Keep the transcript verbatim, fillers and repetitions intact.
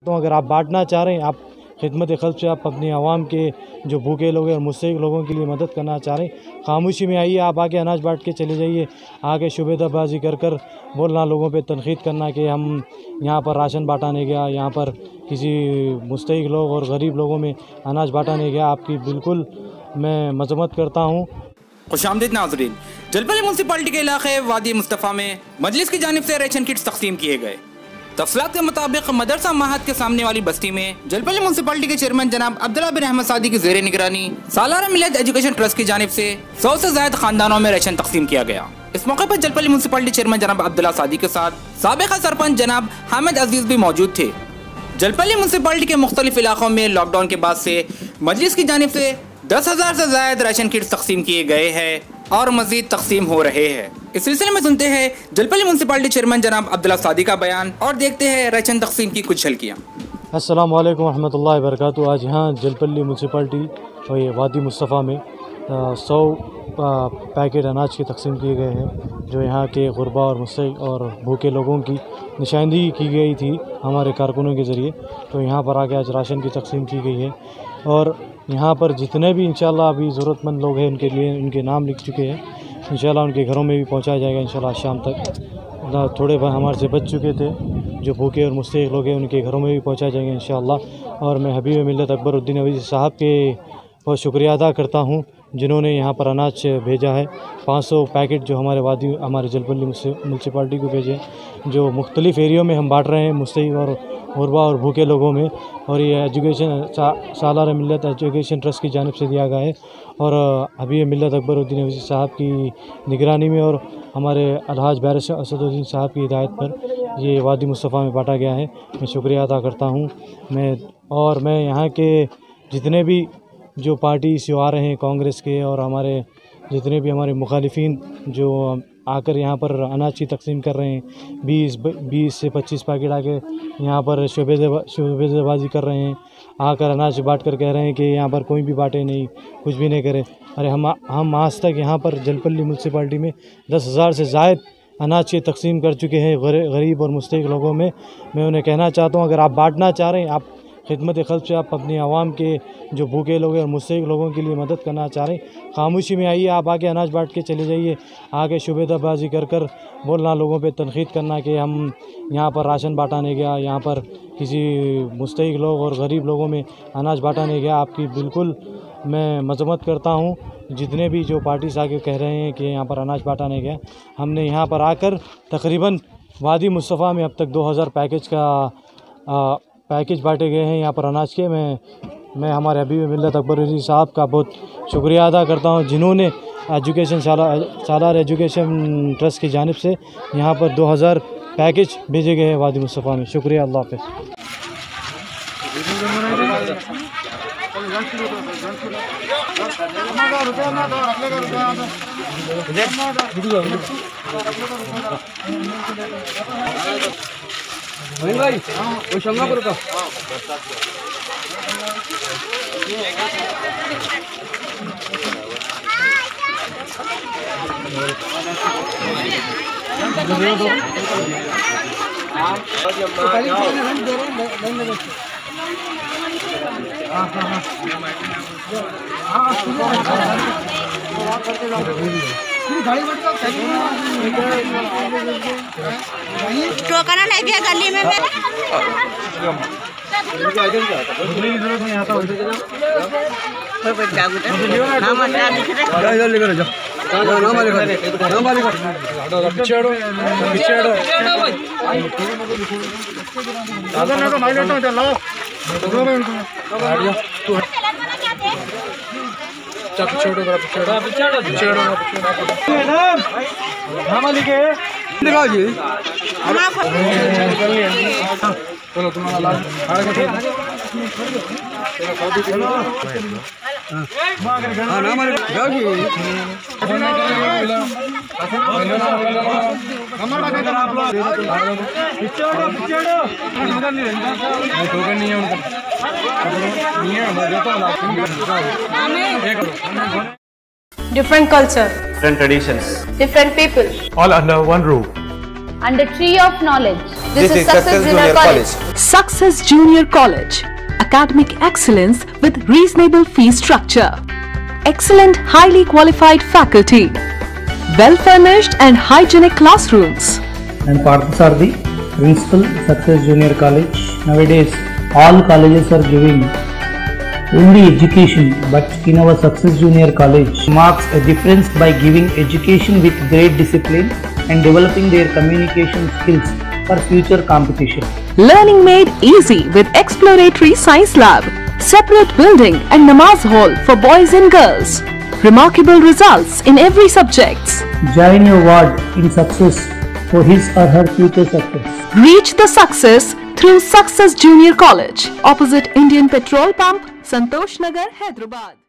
तो अगर आप बांटना चाह रहे हैं, आप खिदमत खल्क से आप अपनी आवाम के जो भूखे लोग हैं और मुस्तहिक लोगों के लिए मदद करना चाह रहे हैं, खामोशी में आइए, आप आगे अनाज बांट के चले जाइए। आगे शुबेदाबाजी कर कर बोलना, लोगों पे तनकीद करना कि हम यहाँ पर राशन बांटाने गया, यहाँ पर किसी मुस्तहिक लोग और गरीब लोगों में अनाज बांटाने गया, आपकी बिल्कुल मैं मजम्मत करता हूँ। खुशामदीद नाज़रीन, जलपली म्यूनसिपालिटी के इलाके वादी मुस्तफ़ा में मजलिस की जानिब से रेशन किट्स तकसीम किए गए। तफसीलात के मुताबिक मदरसा महद के सामने वाली बस्ती में जलपली म्यूनसिपालिटी के चेयरमैन जनाब अब्दुल्ला बिन अहमद सादी की ज़ेर निगरानी सालारा मिलत एजुकेशन ट्रस्ट की जानिब से सौ से ज्यादा खानदानों में राशन तकसीम किया गया। इस मौके पर जलपली म्यूनसिपालिटी चेयरमैन जनाब अब्दुल्ला सादी के साथ साबिक़ा सरपंच जनाब हामिद अजीज भी मौजूद थे। जलपली म्यूनसिपालिटी के मुख्तलिफ इलाकों में लॉकडाउन के बाद से मजलिस की जानिब से दस हजार से ज्यादा राशन किट्स तकसीम किए गए हैं और मजीद तकसीम हो रहे हैं। इस सिलसिले में सुनते हैं जलपली म्यूनसिपालिटी चेयरमैन जनाब अब्दुल्ला सादी का बयान और देखते हैं राशन तकसीम की कुछ झलकियाँ। अस्सलाम वालेकुम रहमतुल्लाहि व बरकातुहू। आज यहाँ जलपली म्यूनसिपालिटी और ये वादी मुस्तफ़ा में सौ पैकेट अनाज की तकसीम किए गए हैं, जो यहाँ के गुरबा और मुस्तहिक और भूखे लोगों की निशानदेही की गई थी हमारे कारकुनों के ज़रिए। तो यहाँ पर आके आज राशन की तकसीम की गई है और यहाँ पर जितने भी इंशाल्लाह अभी ज़रूरतमंद लोग हैं उनके लिए उनके नाम लिख चुके हैं, इंशाल्लाह उनके घरों में भी पहुँचाया जाएगा इंशाल्लाह शाम तक। थोड़े हमारे से बच चुके थे जो भूखे और मुस्तहिक लोग हैं उनके घरों में भी पहुँचाए जाएंगे इंशाल्लाह। और मैं हबीब मिल्लत अकबरुद्दीन अवैसी साहब के बहुत शुक्रिया अदा करता हूँ जिन्होंने यहाँ पर अनाज भेजा है। पाँच सौ पैकेट जो हमारे वादी हमारे जलपली म्यूनसिपालिटी को भेजे, जो मुख्तलिफ़ एरियो में हम बांट रहे हैं मुस्तहिक और गुरबा और भूखे लोगों में। और ये एजुकेशन सा, सालारा मिल्लत एजुकेशन ट्रस्ट की जानिब से दिया गया है और हबीब मिल्लत अकबरुद्दीन अवैसी साहब की निगरानी में और हमारे अलहाज बैरिस्टर असदुद्दीन साहब की हिदायत पर ये वादी मुस्तफ़ा में बांटा गया है। मैं शुक्रिया अदा करता हूँ मैं और मैं यहाँ के जितने भी जो पार्टी से आ रहे हैं कांग्रेस के और हमारे जितने भी हमारे मुखालिफिन जो आकर यहाँ पर अनाज की तकसीम कर रहे हैं, बीस बीस से पच्चीस पैकेट आके यहाँ पर शुबेदाबाजी कर रहे हैं, आकर अनाज बांट कर कह रहे हैं कि यहाँ पर कोई भी बांटे नहीं, कुछ भी नहीं करे। अरे हम हम आज तक यहाँ पर जलपली म्यूनसिपालिटी में दस हज़ार से ज़ायद अनाज की तकसीम कर चुके हैं गरीब और मुस्तहिक लोगों में। मैं उन्हें कहना चाहता हूँ, अगर आप बांटना चाह रहे हैं, आप खिदमत खल्क से आप अपनी आवाम के जो भूखे लोग हैं और मुस्तहिक लोगों के लिए मदद करना चाह रहे हैं, खामोशी में आइए, आप आगे अनाज बांट के चले जाइए। आगे शुबेदाबाजी कर कर बोलना, लोगों पे तनकीद करना कि हम यहाँ पर राशन बांटाने गया, यहाँ पर किसी मुस्तहिक लोग और गरीब लोगों में अनाज बांटाने गया, आपकी बिल्कुल मैं मजम्मत करता हूँ। जितने भी जो पार्टी से आगे कह रहे हैं कि यहाँ पर अनाज बांटाने गया, हमने यहाँ पर आकर तकरीबन वादी मुस्तफ़ा में अब तक दो हज़ार पैकेज का आ, पैकेज बांटे गए हैं यहाँ पर अनाज के। मैं मैं हमारे हबीब मिल्लत अकबरुद्दीन साहब का बहुत शुक्रिया अदा करता हूँ जिन्होंने education Salar Salar education trust की जानिब से यहाँ पर दो हज़ार पैकेज भेजे गए हैं वादी मुस्तफ़ा में। शुक्रिया, अल्लाह हाफ़िज़। भाई वो शंगापुर का टोकना नहीं दिया गली में मैं चलो तुम्हारा Different culture, different traditions, different people, all under one roof. and a tree of knowledge. This is Success Junior College. Success Junior College. Academic excellence with reasonable fee structure. Excellent, highly qualified faculty. Well-furnished and hygienic classrooms. And Parthasarthi, Principal, Success Junior College. Nowadays, all colleges are giving only education, but in our Success Junior College marks a difference by giving education with great discipline and developing their communication skills for future competition. Learning made easy with exploratory science lab, separate building and namaz hall for boys and girls. Remarkable results in every subject. Join your ward in success for his or her future success. Reach the success through Success Junior College, opposite Indian Petrol Pump, Santosh Nagar, Hyderabad.